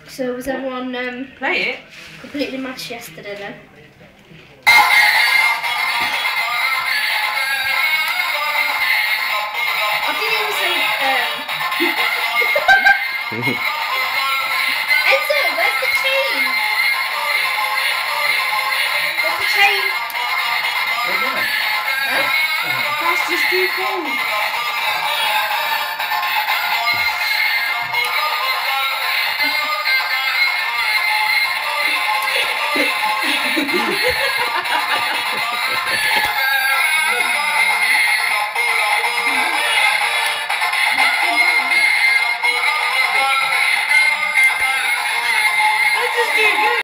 So was everyone play it? Completely mashed yesterday then? I didn't even say Enzo, where's the chain? Where's the chain? Right there. Huh? That's just too cold.